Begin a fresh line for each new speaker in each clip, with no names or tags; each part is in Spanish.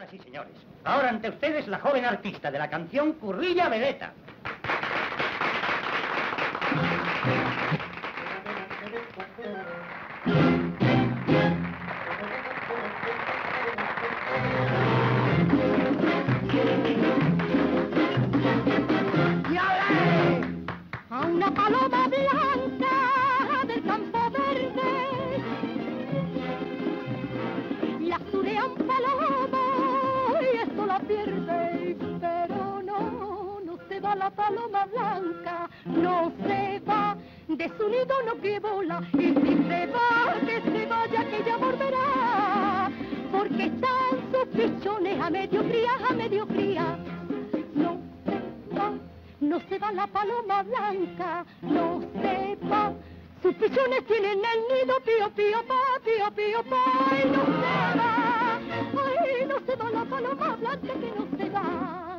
Señoras y señores, ahora ante ustedes la joven artista de la canción Currilla Vedeta.
A una paloma blanca del campo verde la surea un palomo y esto la pierde, pero no se va la paloma blanca, no se va, de su nido no que vola, y si se va, que se vaya que ya volverá, porque están sus pichones a medio cría, no se va la paloma blanca, no se va. Sus pichones tienen el nido pío, pío, pa, y no se va. Ay, no se va la paloma blanca que no se va.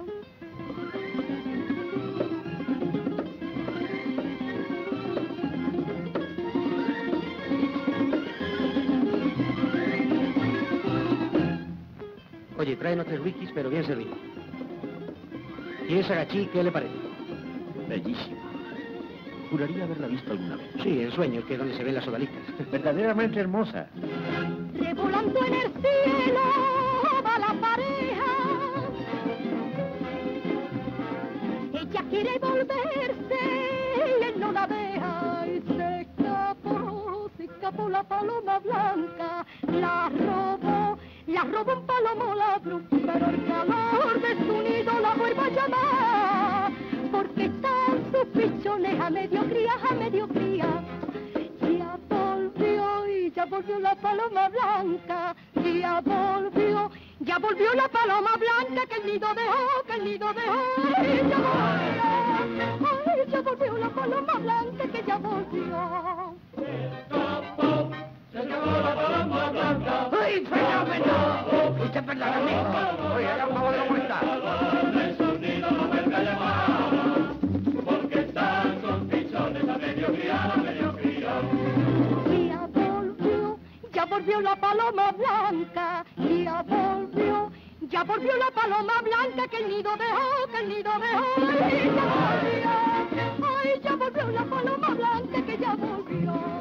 Oye, tráenos 3 whiskies, pero bien servido. ¿Y esa gachí qué le parece?
Bellísima. Juraría haberla visto alguna vez.
Sí, en sueños, que es donde se ven las odaliscas.
Verdaderamente hermosa.
Revolando en el cielo va la pareja. Ella quiere volverse y él no la deja. Y se escapó la paloma blanca. La robó un palomo ladrón, pero el calor de su nido la vuelve a llamar, porque están sus pichones a medio cría, ya volvió la paloma blanca, ya volvió la paloma blanca que el nido dejó, ya volvió la paloma blanca que ya volvió.
Se acabó la paloma blanca.
¡Ay, fenómeno! Usted perdóname. Oye, haga un favor de molestar.
De su nido no vuelve a llamar, porque están son pichones a medio cría.
Ya volvió la paloma blanca, ya volvió la paloma blanca que el nido dejó, ay, ya volvió la paloma blanca que ya volvió.